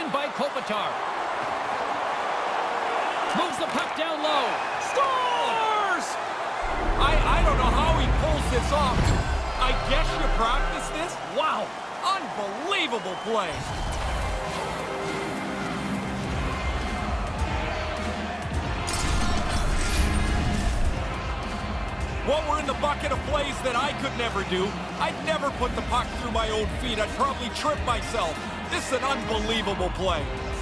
in by Kopitar. Moves the puck down low. Scores! I don't know how he pulls this off. I guess you practice this? Wow! Unbelievable play. What were in the bucket of plays that I could never do? I'd never put the puck through my own feet. I'd probably trip myself. This is an unbelievable play.